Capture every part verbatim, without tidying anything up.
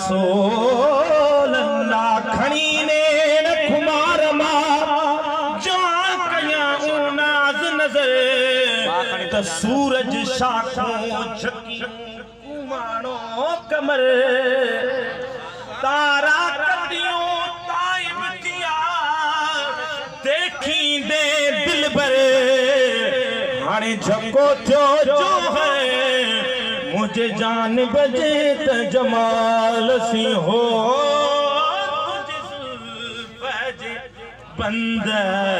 रसूल अल्लाह खणी ने न खुमार मा जा कया नाज नजर त सूरज शाखों झकी कुमाणो कमर तारा कदियों ताइब दिया देखी दे दिल भर हाणे झको थियो जो है मुझे जान बजे त जमाल सी हो तुझे जुल्फ़ बंद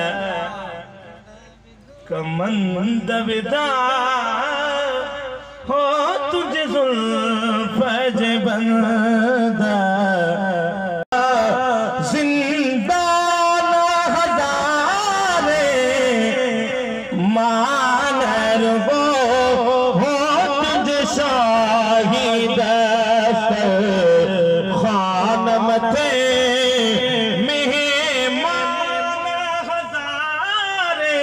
कमंद विदा हो तुझे जुल्फ़ बंद जिंदान हजारे मानर वो हो तुझे शाहिद खानम थे मेहमान हजारे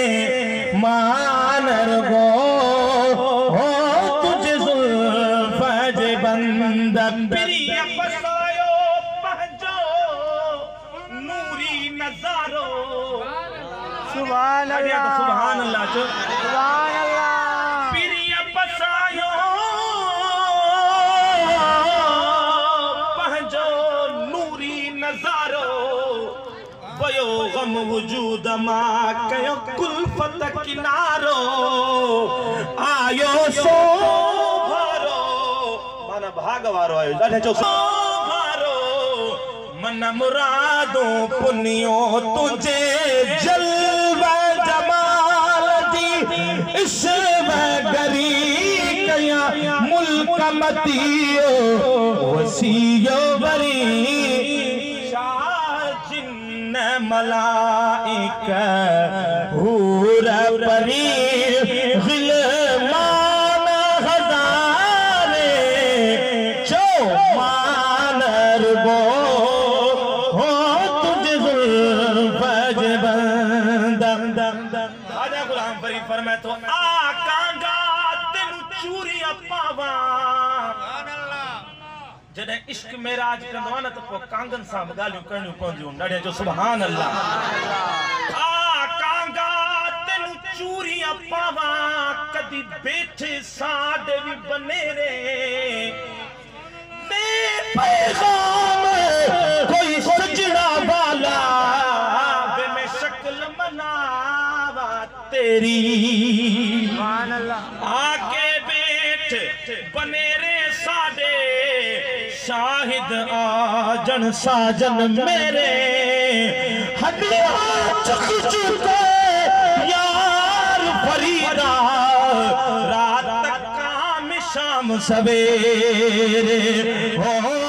मानर वो हो तुझे जुल्फ़ बंद प्रिय बसायो पहजो नूरी नजारो सुभान अल्लाह सुभान अल्लाह सुभान अल्लाह प्रिय बसायो पहजो नूरी नजारो वयो गम वजूद मा कयो कुल्फत किनारो आयो सो भागवारो आयो ॾाढे चो भारो मन मुरादों पुनियो तुझे जलवा जमाल दी इश्क़ गरी कया मुल्क मतियो वसियो बरी शाजिन मलाइका हूर परी फरमाए तो आकांगा तेनु चूरी पावा जॾहिं इश्क मेराज कंदो न त पोइ कांगन सां ॻाल्हियूं करणियूं पवंदियूं ॾाढे जो सुभान अल्लाह आकांगा तेनु चूरी पावा कदी बैठे साड भी बनेरे दे पैगाम कोई सजना वाला बे में शक्ल मनावा तेरी आके बैठ बनेरे साडे शाहिद आजन साजन मेरे हड्डियां चुक चुके यार फरीदा रात काम शाम सवेरे हो